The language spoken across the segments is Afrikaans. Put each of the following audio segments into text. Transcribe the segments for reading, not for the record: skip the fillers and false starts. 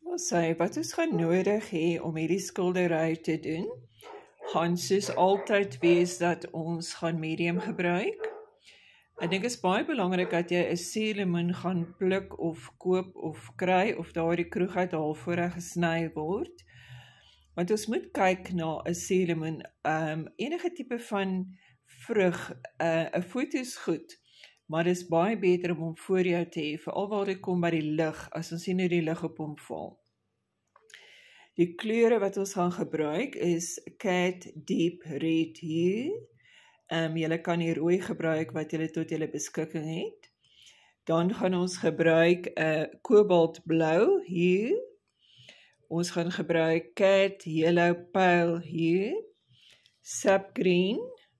So, wat ons gaan nodig hê om hierdie skildery te doen, gaan soos altyd wees dat ons gaan medium gebruik. Ek dink is baie belangrik dat jy 'n suurlemoen gaan pluk of koop of kry of daar die kroeg uithaal voor hy gesny word. Want ons moet kyk na 'n suurlemoen, enige tipe van vrug, 'n foto is goed, maar dit is baie beter om hom voor jou te hê, veral waar dit kom by die lig, as ons sien hoe die lig op hom val. Die kleure wat ons gaan gebruik is Cadmium Deep Red Hue. Julle kan die rooi gebruik wat julle tot julle beskikking het. Dan gaan ons gebruik Cobalt Blue Hue. Ons gaan gebruik Yellow Pale Hue, SAP Green,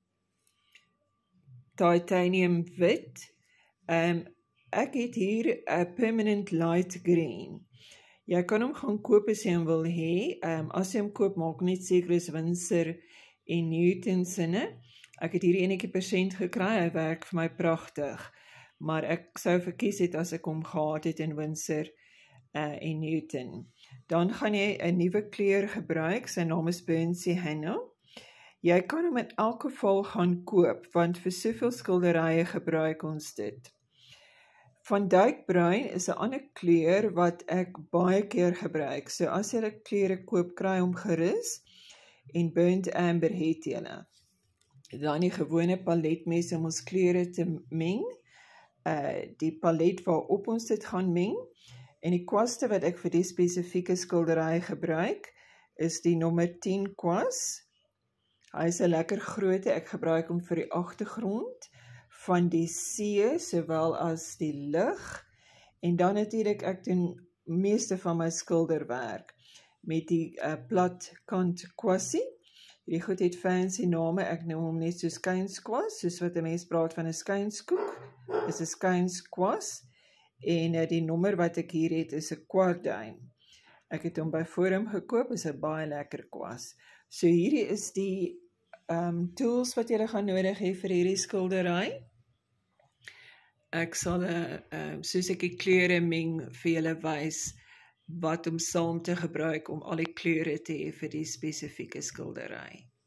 Titanium Wit. Ek het hier 'n Permanent Light Green. Jy kan hom gaan koop as jy hom wil hê. As jy hom koop, maak net seker is Windsor en Newton sinne. Ek het hier enetjie persent gekry, hy werk vir my pragtig. Maar ek sou verkies het as ek hom gehad het in Windsor en Newton. Dan gaan jy 'n nuwe kleur gebruik, sy naam is Sienna. Jy kan hom in elk geval gaan koop, want vir soveel skilderye gebruik ons dit. Van Dyke Brown is 'n ander kleur wat ek baie keer gebruik. So as jy kleure koop, kry hom gerus en burnt amber het julle. Dan die gewone paletmes om ons kleure te meng. Die palet waarop ons dit gaan meng. En die kwaste wat ek vir die spesifieke skildery gebruik, is die nommer 10 kwas. Hy is 'n lekker grootte, ek gebruik hom vir die agtergrond van die see, sowel as die lig. En dan natuurlik, ek doen meeste van my skilderwerk met die plat kant kwassie. Hierdie goed het fancy name, ek noem hom net so skynskwas, soos wat 'n mens praat van 'n skynskoek, is 'n skynskwas. En die nommer wat ek hier het is 'n kwardyn. Ek het hom by Forum gekoop, is 'n baie lekker kwas. So hierdie is die tools wat jy gaan nodig hê vir hierdie skildery. Ek sal soos ek die kleure meng vir julle wys wat om saam te gebruik om al die kleure te hê vir die spesifieke skildery.